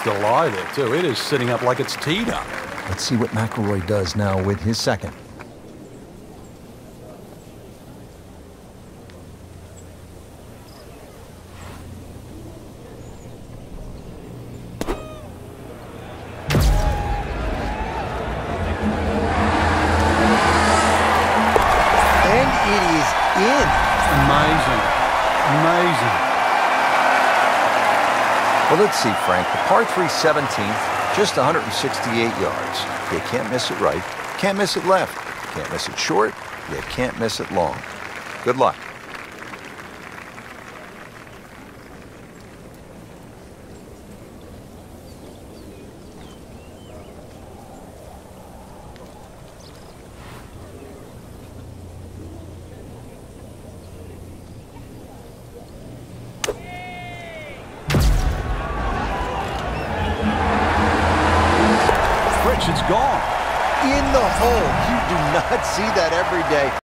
the lie there, too. It is sitting up like it's teed up. Let's see what McIlroy does now with his second. And it is in. Amazing. Amazing. Well, let's see, Frank. The par 3 17th, just 168 yards. You can't miss it right. Can't miss it left. Can't miss it short. You can't miss it long. Good luck. It's gone. In the hole. You do not see that every day.